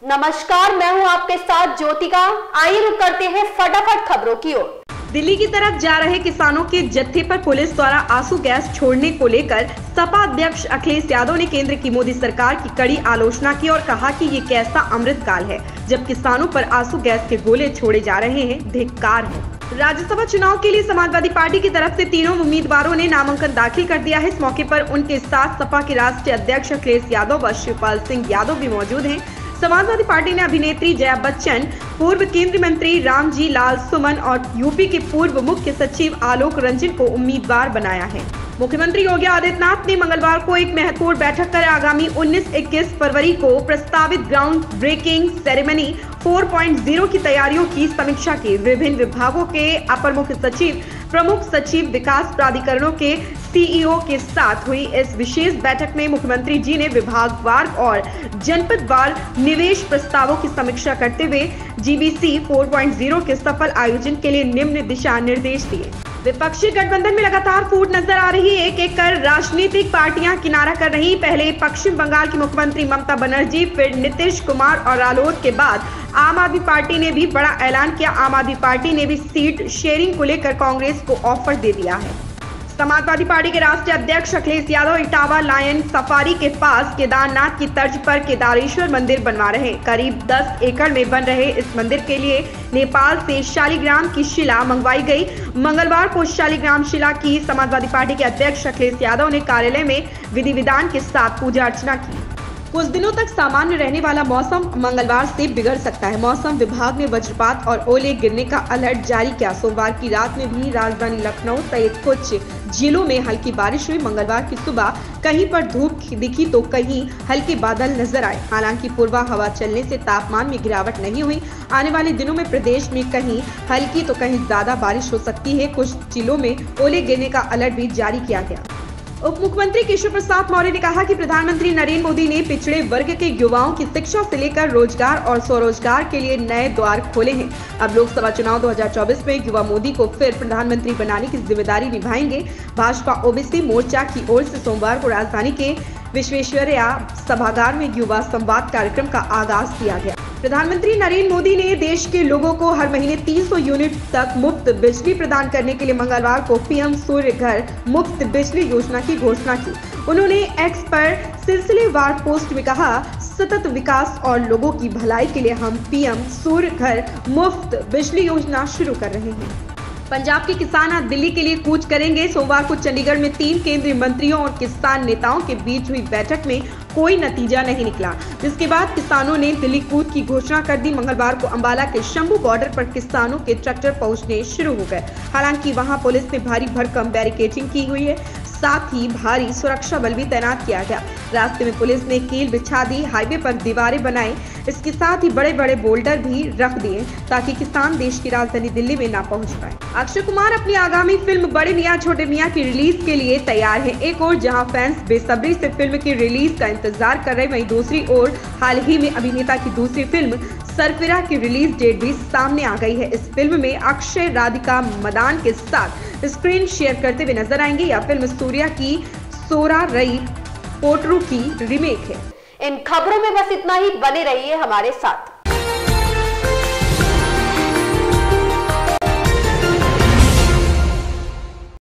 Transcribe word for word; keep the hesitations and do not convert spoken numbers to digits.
नमस्कार, मैं हूं आपके साथ ज्योतिका। आइए रुक करते हैं फटाफट खबरों की ओर। दिल्ली की तरफ जा रहे किसानों के जत्थे पर पुलिस द्वारा आंसू गैस छोड़ने को लेकर सपा अध्यक्ष अखिलेश यादव ने केंद्र की मोदी सरकार की कड़ी आलोचना की और कहा कि ये कैसा अमृत काल है जब किसानों पर आंसू गैस के गोले छोड़े जा रहे हैं, धिक्कार है। राज्यसभा चुनाव के लिए समाजवादी पार्टी की तरफ से तीनों उम्मीदवारों ने नामांकन दाखिल कर दिया है। इस मौके पर उनके साथ सपा के राष्ट्रीय अध्यक्ष अखिलेश यादव व शिवपाल सिंह यादव भी मौजूद हैं। समाजवादी पार्टी ने अभिनेत्री जया बच्चन, पूर्व केंद्रीय मंत्री रामजी लाल सुमन और यूपी के पूर्व मुख्य सचिव आलोक रंजन को उम्मीदवार बनाया है। मुख्यमंत्री योगी आदित्यनाथ ने मंगलवार को एक महत्वपूर्ण बैठक कर आगामी उन्नीस इक्कीस फरवरी को प्रस्तावित ग्राउंड ब्रेकिंग सेरेमनी चार पॉइंट ज़ीरो की तैयारियों की समीक्षा की। विभिन्न विभागों के अपर मुख्य सचिव, प्रमुख सचिव, विकास प्राधिकरणों के सीईओ के साथ हुई इस विशेष बैठक में मुख्यमंत्री जी ने विभागवार और जनपदवार निवेश प्रस्तावों की समीक्षा करते हुए जीबीसी चार पॉइंट ज़ीरो के सफल आयोजन के लिए निम्न दिशा निर्देश दिए। विपक्षी गठबंधन में लगातार फूट नजर आ रही है। एक एक कर राजनीतिक पार्टियां किनारा कर रही। पहले पश्चिम बंगाल की मुख्यमंत्री ममता बनर्जी, फिर नीतीश कुमार और रालोद के बाद आम आदमी पार्टी ने भी बड़ा ऐलान किया। आम आदमी पार्टी ने भी सीट शेयरिंग को लेकर कांग्रेस को ऑफर दे दिया है। समाजवादी पार्टी के राष्ट्रीय अध्यक्ष अखिलेश यादव इटावा लायन सफारी के पास केदारनाथ की तर्ज पर केदारेश्वर मंदिर बनवा रहे हैं। करीब दस एकड़ में बन रहे इस मंदिर के लिए नेपाल से शालिग्राम की शिला मंगवाई गई। मंगलवार को शालिग्राम शिला की समाजवादी पार्टी के अध्यक्ष अखिलेश यादव ने कार्यालय में विधि विधान के साथ पूजा अर्चना की। कुछ दिनों तक सामान्य रहने वाला मौसम मंगलवार से बिगड़ सकता है। मौसम विभाग ने वज्रपात और ओले गिरने का अलर्ट जारी किया। सोमवार की रात में भी राजधानी लखनऊ सहित कुछ जिलों में हल्की बारिश हुई। मंगलवार की सुबह कहीं पर धूप दिखी तो कहीं हल्के बादल नजर आए। हालांकि पूर्वा हवा चलने से तापमान में गिरावट नहीं हुई। आने वाले दिनों में प्रदेश में कहीं हल्की तो कहीं ज्यादा बारिश हो सकती है। कुछ जिलों में ओले गिरने का अलर्ट भी जारी किया गया। उप मुख्यमंत्री केशव प्रसाद मौर्य ने कहा कि प्रधानमंत्री नरेंद्र मोदी ने पिछड़े वर्ग के युवाओं की शिक्षा से लेकर रोजगार और स्वरोजगार के लिए नए द्वार खोले हैं। अब लोकसभा चुनाव दो हज़ार चौबीस में युवा मोदी को फिर प्रधानमंत्री बनाने की जिम्मेदारी निभाएंगे। भाजपा ओबीसी मोर्चा की ओर से सोमवार को राजधानी के विश्वेश्वरैया सभागार में युवा संवाद कार्यक्रम का आगाज किया गया। प्रधानमंत्री नरेंद्र मोदी ने देश के लोगों को हर महीने तीन सौ यूनिट तक मुफ्त बिजली प्रदान करने के लिए मंगलवार को पीएम सूर्य घर मुफ्त बिजली योजना की घोषणा की। उन्होंने एक्स पर सिलसिलेवार पोस्ट में कहा, सतत विकास और लोगों की भलाई के लिए हम पीएम सूर्य घर मुफ्त बिजली योजना शुरू कर रहे हैं। पंजाब के किसान आज दिल्ली के लिए कूच करेंगे। सोमवार को चंडीगढ़ में तीन केंद्रीय मंत्रियों और किसान नेताओं के बीच हुई बैठक में कोई नतीजा नहीं निकला, जिसके बाद किसानों ने दिल्ली कूच की घोषणा कर दी। मंगलवार को अंबाला के शंभू बॉर्डर पर किसानों के ट्रैक्टर पहुंचने शुरू हो गए। हालांकि वहां पुलिस ने भारी भरकम बैरिकेडिंग की हुई है, साथ ही भारी सुरक्षा बल भी तैनात किया गया। रास्ते में पुलिस ने कील बिछा दी, हाईवे पर दीवारें बनाई। इसके साथ ही बड़े बड़े बोल्डर भी रख दिए ताकि किसान देश की राजधानी दिल्ली में ना पहुंच पाए। अक्षय कुमार अपनी आगामी फिल्म बड़े मियां छोटे मियां की रिलीज के लिए तैयार है। एक और जहां फैंस बेसब्री से फिल्म की रिलीज का इंतजार कर रहे, वहीं दूसरी ओर हाल ही में अभिनेता की दूसरी फिल्म सरफिरा की रिलीज डेट भी सामने आ गई है। इस फिल्म में अक्षय राधिका मदान के साथ स्क्रीन शेयर करते हुए नजर आएंगे। यह फिल्म सूर्या की सोरा रई पोटरू की रीमेक है। इन खबरों में बस इतना ही। बने रहिए हमारे साथ।